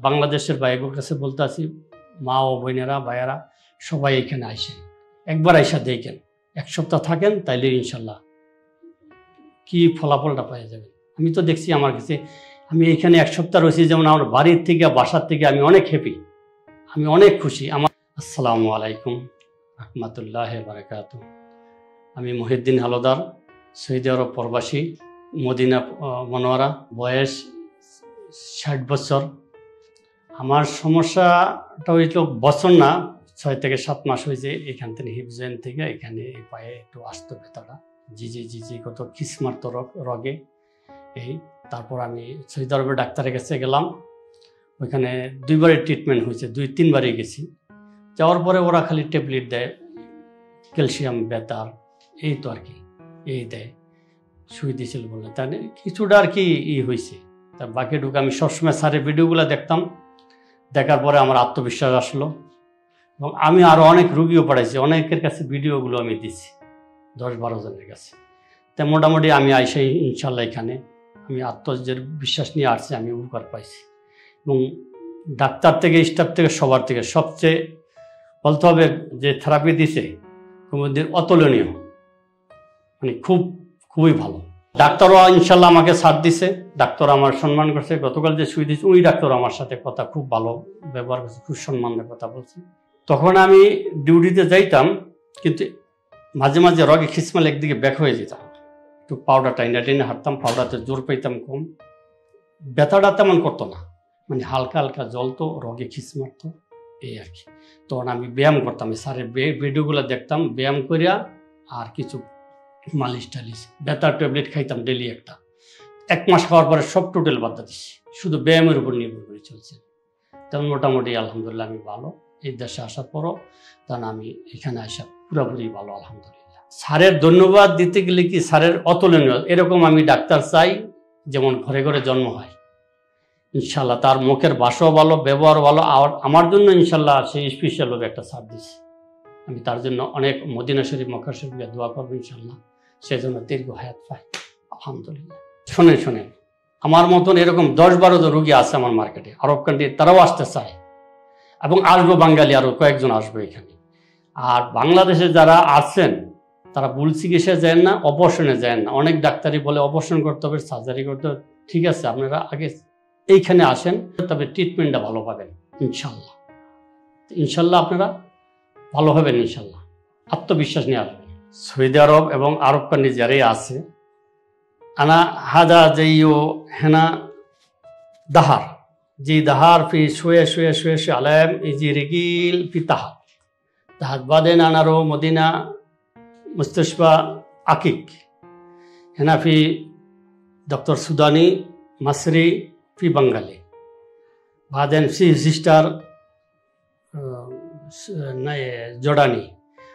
বাংলাদেশের ভাইয়ের কাছে বলতে আছি, মা ও বোনেরা ভাইয়েরা সবাই এখানে আইসেন, একবার আইসা দেখেন, এক সপ্তাহ থাকেন, তাইলে ইনশাল্লাহ কি ফলাফলটা পাওয়া যাবে। আমি তো দেখছি আমার কাছে, আমি এখানে এক সপ্তাহ রয়েছি, যেমন আমার বাড়ির থেকে বাসার থেকে আমি অনেক হ্যাপি, আমি অনেক খুশি। আসসালামু আলাইকুম রহমতুল্লাহ বারাকাতুহু। আমি মহিউদ্দিন হালদার, সৌদি আরব প্রবাসী, মদিনা মনোয়ারা, বয়স 60 বছর। আমার সমস্যাটা হইল বছর না, 6 থেকে 7 মাস হয়েছে। এখান থেকে হিপজয়েন থেকে এখানে এই পায়ে একটু আসতো ব্যথাটা, জি কত কিসমার্ত রগে এই। তারপর আমি সৌদি আরবের ডাক্তারের কাছে গেলাম, ওইখানে 2বারের ট্রিটমেন্ট হয়েছে, 2-3বারই গেছি। যাওয়ার পরে ওরা খালি ট্যাবলেট দেয়, ক্যালসিয়াম ব্যথার, এই তো আর কি, এই দেয়, শুয়ে দিয়েছিল বলে, তাই কিছুটা আর কি হয়েছে। তার বাকি ঢুকে আমি সবসময় স্যারের ভিডিওগুলো দেখতাম, দেখার পরে আমার আত্মবিশ্বাস আসলো এবং আমি আরও অনেক রুগীও পড়াইছি, অনেকের কাছে ভিডিওগুলো আমি দিছি, 10-12 জনের কাছে। তাই মোটামুটি আমি আইসাই ইনশাল্লাহ এখানে আমি বিশ্বাস নিয়ে আসছি, আমি উপকার পাইছি। এবং ডাক্তার থেকে, স্টাফ থেকে, সবার থেকে সবচেয়ে বলতে হবে যে থেরাপি দিছে কুমুদের অতুলনীয়, মানে খুবই ভালো। ডাক্তারও ইনশাল্লাহ আমাকে ছাড় দিছে, ডাক্তার আমার সম্মান করছে। গতকাল যে শুয়ে দিয়েছে ওই ডাক্তার আমার সাথে কথা খুব ভালো ব্যবহার করছে, খুব সম্মানের কথা বলছে। তখন আমি ডিউটিতে যাইতাম, কিন্তু মাঝে মাঝে রগে খিসমাল একদিকে ব্যাক হয়ে যেতাম, একটু পাউডার টাইনা হাঁটতাম, পাউডারতে জোর পাইতাম কম, ব্যথাটা তেমন করতো না, মানে হালকা হালকা জ্বলতো, রগে খিস মারতো, এই আর কি। তখন আমি ব্যায়াম করতাম, স্যারের ভিডিওগুলো দেখতাম, ব্যায়াম করিয়া আর কিছু মালিশ টালিশ, ব্যথার ট্যাবলেট খাইতাম ডেলি একটা। 1 মাস খাওয়ার পরে সব টোটাল বাদ দিচ্ছি, শুধু ব্যায়ামের উপর নির্ভর করে চলছে। তেমন মোটামুটি আলহামদুলিল্লাহ আমি ভালো। এই দেশে আসার পরও তখন আমি এখানে আসা পুরোপুরি ভালো আলহামদুলিল্লাহ। স্যারের ধন্যবাদ দিতে গেলে কি, স্যারের অতুলনীয়। এরকম আমি ডাক্তার চাই যেমন ঘরে ঘরে জন্ম হয় ইনশাল্লাহ, তার মুখের ভাষাও ভালো, ব্যবহার ভালো। আর আমার জন্য ইনশাল্লাহ সেই স্পেশালভাবে একটা ছাড় দিচ্ছে। আমি তার জন্য অনেক মদিনা শরীফ, মক্কা শরীফে দোয়া করবো ইনশাল্লাহ, সেজন্য দীর্ঘ হায়াত পাই আলহামদুলিল্লাহ। শোনেন, আমার মতন এরকম 10-12 জন রুগী আছে আমার মার্কেটে, আরব কান্ট্রি, তারাও আসতে চায় এবং আসবো, বাঙালি আরও কয়েকজন আসবে এখানে। আর বাংলাদেশে যারা আছেন তারা ভুল চিকিৎসা যায় না, অপারেশনে যায় না। অনেক ডাক্তারই বলে অপারেশন করতে হবে, সার্জারি করতে হবে। ঠিক আছে, আপনারা আগে এইখানে আসেন, তবে ট্রিটমেন্টটা ভালো পাবেন ইনশাল্লাহ। ইনশাল্লাহ আপনারা ভালো হবেন ইনশাল্লাহ, আত্মবিশ্বাস নিয়ে আসবেন। সৌদি আরব এবং আরব কান্ট্রি যারাই আছে, আনা হাদা যাইও হেনা দাহার, জি দাহার ফি শুয়ে আলাম ইজি রিগিল ফি তাহাত তাহাত বাদেন আনারো মদিনা মুস্তাশফা আকিক হেনা ফি ডক্টর সুদানি মাসরি ফি বাঙ্গালি বাদেন ফি সিস্টার জর্ডানি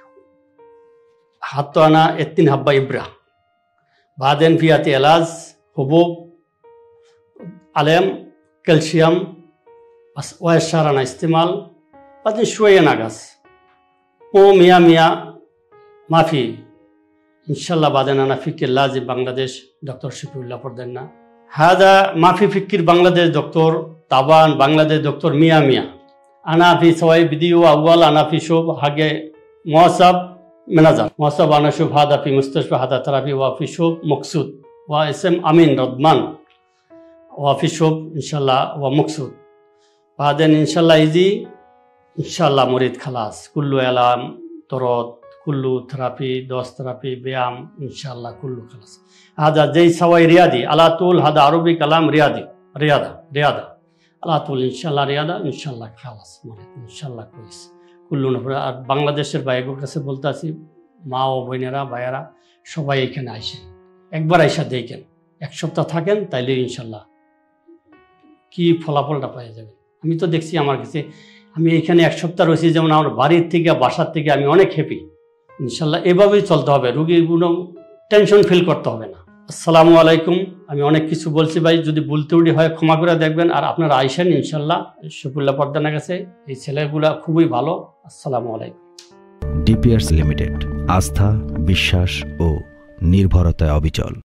হাতো আনা এত্তিন হাব্বা ইব্রা বাদেন ফিয়াতি এলাজ হুবুব আলেম ক্যালসিয়াম ওয়াসারানা ইস্তেমাল বাদেন শুয়ে নাগাস ও মিয়া মাফি ইনশাল্লাহ বাদেন আনা ফিকির লাজি বাংলাদেশ ডক্টর শফিউল্লাহ পর্দেন্না হাদা মাফি ফিকির বাংলাদেশ ডক্টর তাবান বাংলাদেশ ডক্টর মিয়া আনা ফি সওয়াই ভিডিও আউয়াল আনা ফি শুভ হাগে মুআসাব ম্যানেজার মুআসাব আনা শুভ হাদা ফি মুস্তাশফা হাদা থেরাপি ওয়া ফি শুভ মকসুদ ওয়া এসএম আমিন রদমান ওয়া ফি শুভ ইনশাল্লাহ ওয়া মকসুদ বাদেন ইনশাল্লাহ ইজি ইনশাল্লাহ মরিদ খালাস কুল্লু এলাম তরদ কুল্লু থেরাপি, দোস থেরাপি, ব্যায়াম ইনশাল্লাহ কুল্লু খালাস। হাদা যেই সওয়াই রিয়াদি আলাতুল হাদা আরবি কালাম রিয়াদা আলাতুল ইনশাল্লাহ রিয়াদা ইনশাল্লাহ খালাস মরিদ ইনশাল্লাহ কইস কুল্লু নফর। আর বাংলাদেশের ভাইয়ের কাছে বলতে আছি, মা ও বোনেরা ভাইয়েরা সবাই এখানে আইসেন, একবার আইসা দেখেন, এক সপ্তাহ থাকেন, তাইলে ইনশাল্লাহ কি ফলাফলটা পাওয়া যাবে। আমি তো দেখছি আমার কাছে, আমি এখানে এক সপ্তাহ রয়েছি, যেমন আমার বাড়ির থেকে বাসার থেকে আমি অনেক হ্যাপি ইনশাল্লাহ। এভাবেই চলতে হবে, রুগীগুলো টেনশন ফিল করতে হবে না। আসসালামু আলাইকুম। আমি অনেক কিছু বলছি ভাই, যদি ভুল ত্রুটি হয় ক্ষমা করে দেখবেন। আর আপনারা আইসেন ইনশাল্লাহ শফিউল্লাহ পর্দানার কাছে, এই ছেলেগুলা খুবই ভালো। আসসালামু আলাইকুম। ডিপিআরস লিমিটেড, আস্থা, বিশ্বাস ও নির্ভরতায় অবিচল।